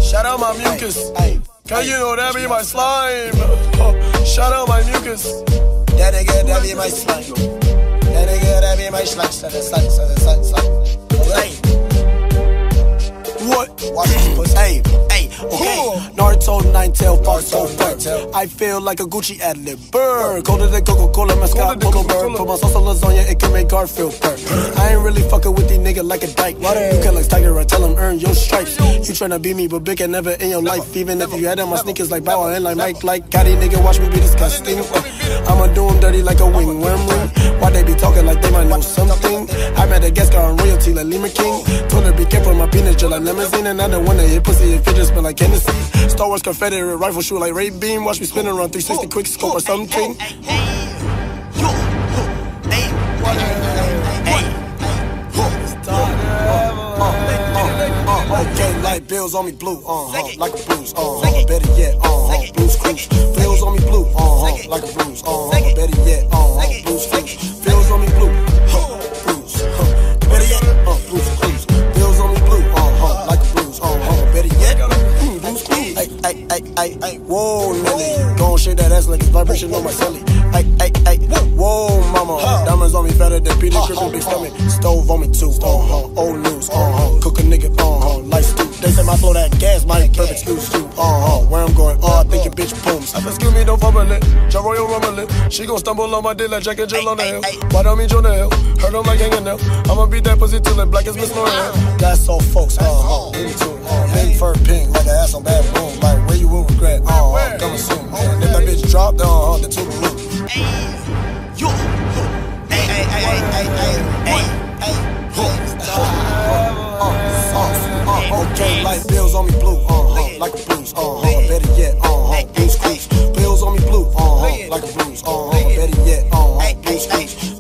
Shout out my mucus. Cause you know that be my slime. Shout out my mucus. That nigga, that be my slime. That nigga, that be my slime. What? Watch this pussy. Hey, okay. Naruto, nine-tail, fox-tail, I feel like a Gucci ad-lib. Burr, colder than Coca-Cola, mascot, polo bird. Put my sauce on lasagna, it can make Garfield purr. I ain't really fucking with these niggas like a dyke. You can like Tiger, I tell him earn your stripes. You tryna be me, but big and never in your life. Even if you had on my sneakers like Bow and like Mike, like Gotti, nigga, watch me be disgusting. I'ma do them dirty like a wing worm ring. Why they be talking like they might know something? I met a guest car on royalty like Lima King. Told her be careful, my penis just like limousine. And I don't wanna hit pussy if it just smell like Hennessy. Star Wars Confederate rifle shoot like Ray Beam. Watch me spin around 360 quick scope or something. Okay, light bills on me blue, like a bruise, better yet, blues cruise. Bills on me blue, like a bruise, better yet, blues cruise. Bills on me blue, bruise, better yet, blues cruise. Bills on me blue, like a bruise, better yet, blues cruise. Ay, whoa, Nelly, gon' shake that ass like it's vibration on my celly. Ay, whoa, mama, diamonds on me fatter than Peter Griffin, big stomach. Stove on me too, old news, cook a nigga, life stew. They say my flow that gas, my perfect excuse you, where I'm going, I think your bitch booms. Excuse me, don't fumble it, Ja Royal rumble it. She gon' stumble on my dick like Jack and Jill on the hill. Why don't me Jonah Hill, hurt them like hanging nail. I'ma beat that pussy till it black as Miss L'Oreal. That's all folks, into big fur pink, like an ass on bad boom. Like where you will regret, coming soon. If that bitch dropped, the two blue. Okay, light bills on me blue, like a bruise, better yet, blues cruise. Bills on me blue, like a bruise, better yet, blues cruise.